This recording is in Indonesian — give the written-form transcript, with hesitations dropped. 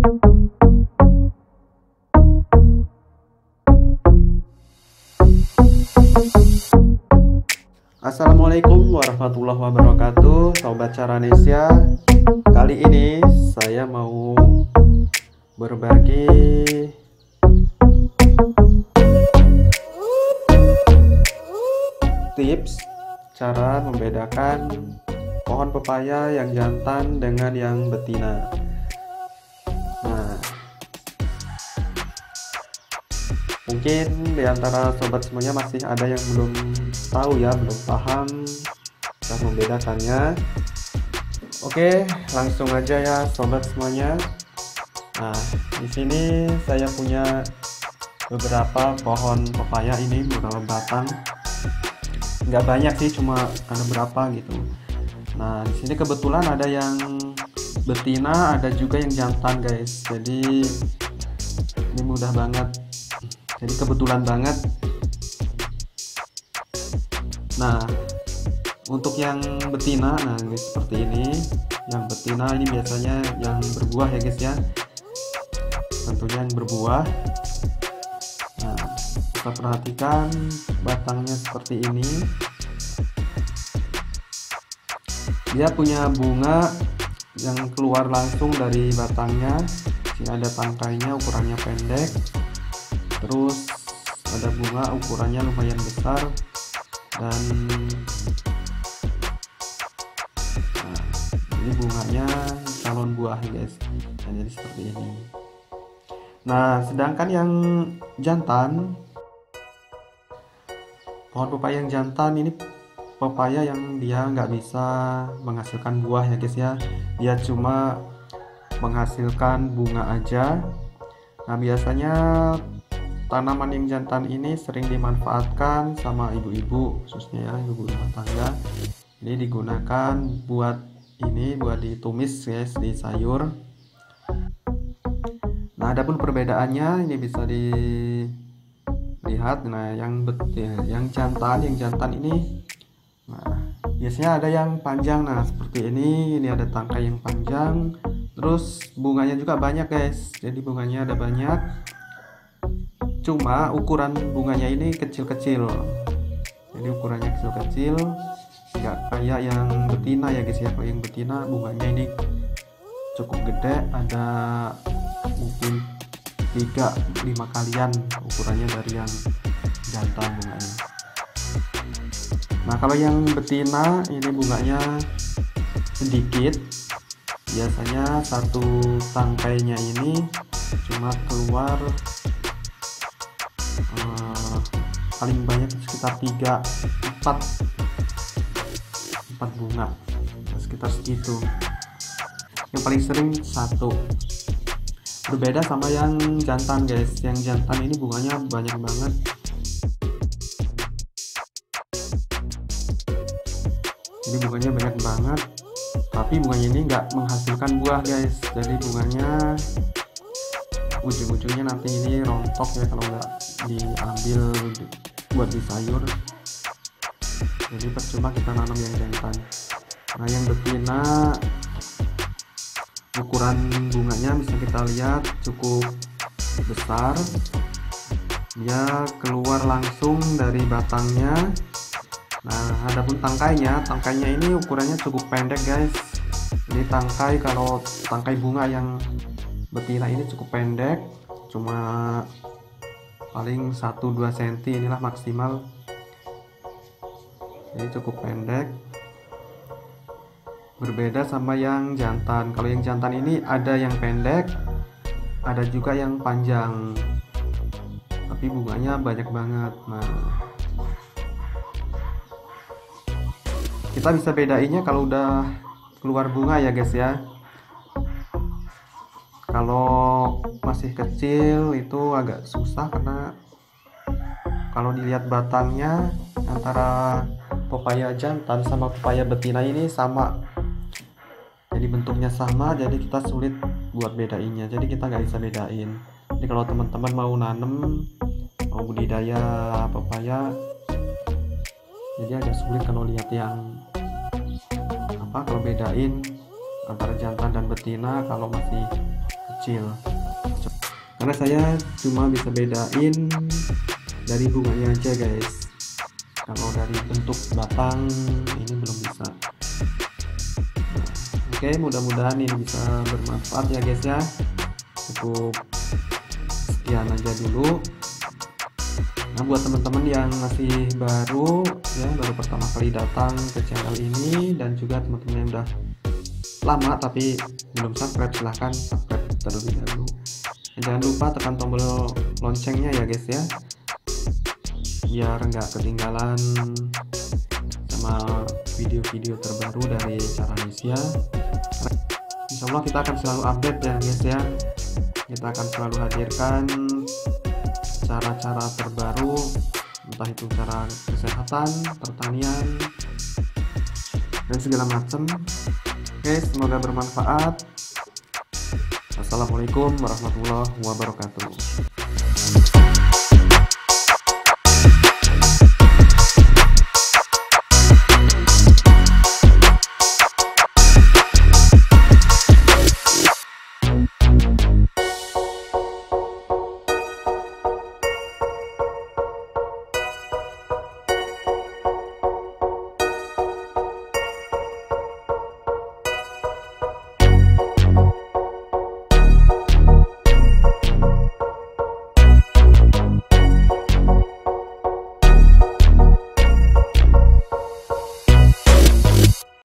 Assalamualaikum warahmatullahi wabarakatuh, Sobat Caranesia. Kali ini saya mau berbagi tips cara membedakan pohon pepaya yang jantan dengan yang betina. Nah, mungkin di antara sobat semuanya masih ada yang belum tahu ya, belum paham cara membedakannya. Oke, langsung aja ya sobat semuanya. Nah, di sini saya punya beberapa pohon pepaya, ini beberapa batang. Nggak banyak sih, cuma ada berapa gitu. Nah, di sini kebetulan ada yang betina, ada juga yang jantan, guys. Jadi ini mudah banget. Jadi kebetulan banget. Nah, untuk yang betina, nah guys, seperti ini. Yang betina ini biasanya yang berbuah ya guys ya. Tentunya yang berbuah. Nah, kita perhatikan batangnya seperti ini. Dia punya bunga yang keluar langsung dari batangnya. Sini ada tangkainya, ukurannya pendek. Terus ada bunga ukurannya lumayan besar. Dan nah, ini bunganya calon buah guys. Nah, jadi seperti ini. Nah, sedangkan yang jantan, pohon pepaya yang jantan ini pepaya yang dia nggak bisa menghasilkan buah ya guys ya. Dia cuma menghasilkan bunga aja. Nah, biasanya tanaman yang jantan ini sering dimanfaatkan sama ibu-ibu, khususnya ya ibu rumah tangga. Ini digunakan buat ditumis guys, di sayur. Nah, adapun perbedaannya ini bisa dilihat. Nah, yang jantan ini, nah, biasanya ada yang panjang. Nah, seperti ini ada tangkai yang panjang. Terus bunganya juga banyak guys. Jadi bunganya ada banyak. Cuma ukuran bunganya ini kecil-kecil. Jadi ukurannya kecil-kecil, nggak kayak yang betina ya guys ya. Kalau yang betina bunganya ini cukup gede, ada mungkin 3-5 kalian ukurannya dari yang jantan bunganya. Nah, kalau yang betina ini bunganya sedikit. Biasanya satu tangkainya ini cuma keluar paling banyak sekitar 3-4 bunga, sekitar segitu. Yang paling sering satu. Berbeda sama yang jantan guys. Yang jantan ini bunganya banyak banget. Jadi bunganya banyak banget, tapi bunganya ini nggak menghasilkan buah guys. Jadi bunganya ujung-ujungnya nanti ini rontok ya kalau nggak diambil buat di sayur. Jadi percuma kita nanam yang jantan. Nah, yang betina ukuran bunganya bisa kita lihat cukup besar. Dia keluar langsung dari batangnya. Nah, adapun tangkainya ini ukurannya cukup pendek guys. Jadi kalau tangkai bunga yang betina ini cukup pendek, cuma paling 1-2 cm inilah maksimal. Jadi cukup pendek. Berbeda sama yang jantan. Kalau yang jantan ini ada yang pendek, ada juga yang panjang, tapi bunganya banyak banget. Nah, kita bisa bedainnya kalau udah keluar bunga ya guys ya. Kalau masih kecil itu agak susah, karena kalau dilihat batangnya antara pepaya jantan sama pepaya betina ini sama. Jadi bentuknya sama, jadi kita sulit buat bedainnya. Jadi kita nggak bisa bedain. Jadi kalau teman-teman mau nanam, mau budidaya pepaya, jadi agak sulit kalau lihat yang kalau bedain antara jantan dan betina kalau masih kecil, karena saya cuma bisa bedain dari bunganya aja guys. Kalau dari bentuk batang ini belum bisa. Oke, mudah-mudahan ini bisa bermanfaat ya guys ya. Cukup sekian aja dulu. Nah, buat teman-teman yang masih baru ya, baru pertama kali datang ke channel ini, dan juga teman-teman yang udah lama tapi belum subscribe, silahkan subscribe terlebih dahulu. Dan jangan lupa tekan tombol loncengnya ya guys ya, biar nggak ketinggalan sama video-video terbaru dari Caranesia. Insya Allah kita akan selalu update ya guys ya. Kita akan selalu hadirkan cara-cara terbaru, entah itu cara kesehatan, pertanian, dan segala macam. Oke, semoga bermanfaat. Wassalamualaikum warahmatullahi wabarakatuh.